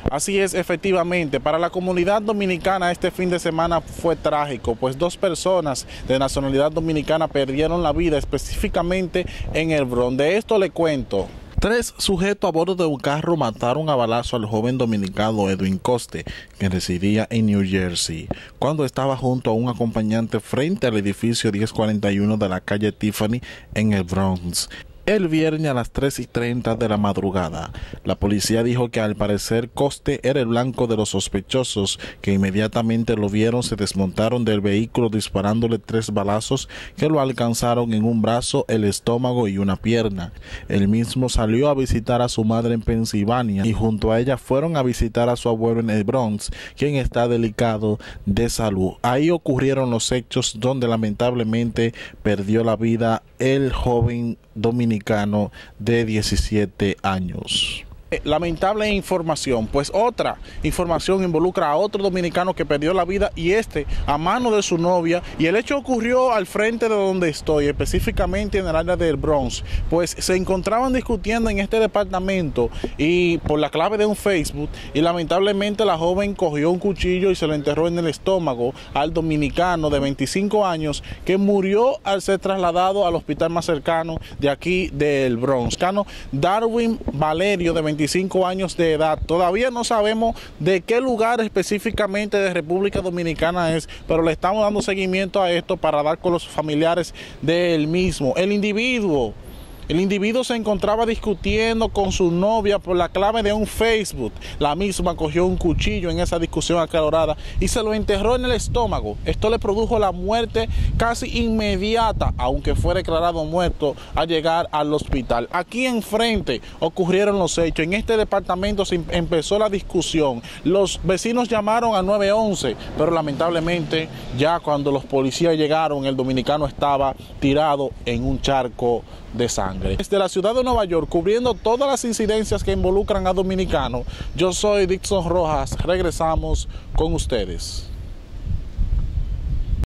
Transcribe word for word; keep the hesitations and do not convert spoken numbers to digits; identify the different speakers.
Speaker 1: Así es, efectivamente, para la comunidad dominicana este fin de semana fue trágico, pues dos personas de nacionalidad dominicana perdieron la vida, específicamente en el Bronx. De esto le cuento. Tres sujetos a bordo de un carro mataron a balazo al joven dominicano Edwin Coste, que residía en New Jersey, cuando estaba junto a un acompañante frente al edificio diez cuarenta y uno de la calle Tiffany en el Bronx el viernes a las tres y treinta de la madrugada. La policía dijo que al parecer Coste era el blanco de los sospechosos, que inmediatamente lo vieron, se desmontaron del vehículo disparándole tres balazos que lo alcanzaron en un brazo, el estómago y una pierna. El mismo salió a visitar a su madre en Pensilvania y junto a ella fueron a visitar a su abuelo en el Bronx, quien está delicado de salud. Ahí ocurrieron los hechos donde lamentablemente perdió la vida el joven dominicano de diecisiete años. Lamentable información, pues otra información involucra a otro dominicano que perdió la vida y este a mano de su novia, y el hecho ocurrió al frente de donde estoy, específicamente en el área del Bronx, pues se encontraban discutiendo en este departamento y por la clave de un Facebook, y lamentablemente la joven cogió un cuchillo y se lo enterró en el estómago al dominicano de veinticinco años, que murió al ser trasladado al hospital más cercano de aquí del Bronx. Darwin Valerio, de veinticinco años de edad. Todavía no sabemos de qué lugar específicamente de República Dominicana es, pero le estamos dando seguimiento a esto para dar con los familiares del mismo. El individuo El individuo se encontraba discutiendo con su novia por la clave de un Facebook. La misma cogió un cuchillo en esa discusión acalorada y se lo enterró en el estómago. Esto le produjo la muerte casi inmediata, aunque fue declarado muerto al llegar al hospital. Aquí enfrente ocurrieron los hechos. En este departamento se empezó la discusión. Los vecinos llamaron a nueve once, pero lamentablemente ya cuando los policías llegaron, el dominicano estaba tirado en un charco de sangre. Desde la ciudad de Nueva York, cubriendo todas las incidencias que involucran a dominicanos, yo soy Dixon Rojas. Regresamos con ustedes.